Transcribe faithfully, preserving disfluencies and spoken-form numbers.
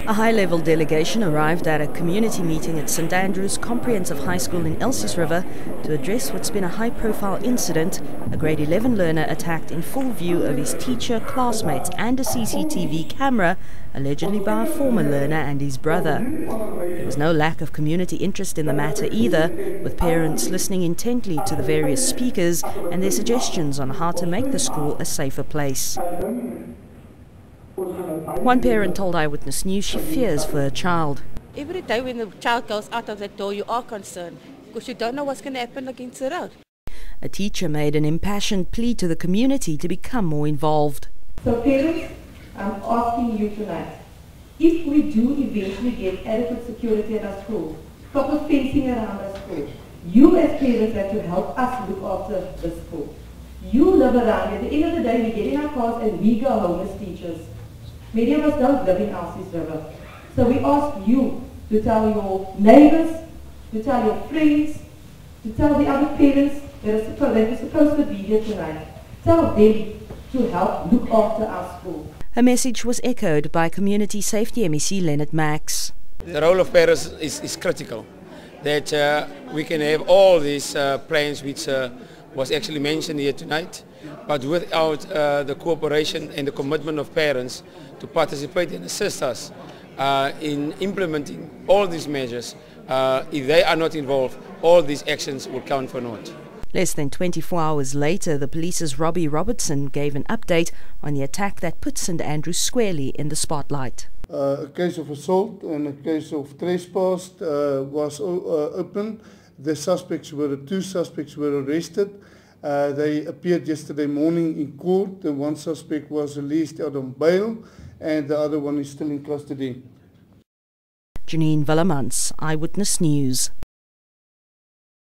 A high-level delegation arrived at a community meeting at Saint Andrew's Comprehensive High School in Elsies River to address what's been a high-profile incident: a grade eleven learner attacked in full view of his teacher, classmates and a C C T V camera, allegedly by a former learner and his brother. There was no lack of community interest in the matter either, with parents listening intently to the various speakers and their suggestions on how to make the school a safer place. One parent told Eyewitness News she fears for her child. Every day when the child goes out of that door, you are concerned because you don't know what's going to happen against the road. A teacher made an impassioned plea to the community to become more involved. So parents, I'm asking you tonight, if we do eventually get adequate security at our school, proper fencing around our school, you as parents have to help us look after the school. You live around here. At the end of the day, we get in our cars and we go home as teachers. Many of us don't live in Elsies River. So we ask you to tell your neighbors, to tell your friends, to tell the other parents that are supposed, that are supposed to be here tonight. Tell them to help look after our school. Her message was echoed by Community Safety M E C Leonard Max. The role of parents is, is critical. That uh, we can have all these uh, plans which uh, was actually mentioned here tonight, but without uh, the cooperation and the commitment of parents to participate and assist us uh, in implementing all these measures, uh, if they are not involved, all these actions will count for naught. Less than twenty-four hours later, the police's Robbie Robertson gave an update on the attack that put Saint Andrew squarely in the spotlight. Uh, a case of assault and a case of trespass uh, was uh, opened. The suspects were, the two suspects were arrested. Uh, they appeared yesterday morning in court. The one suspect was released out on bail and the other one is still in custody. Janine Villemans, Eyewitness News.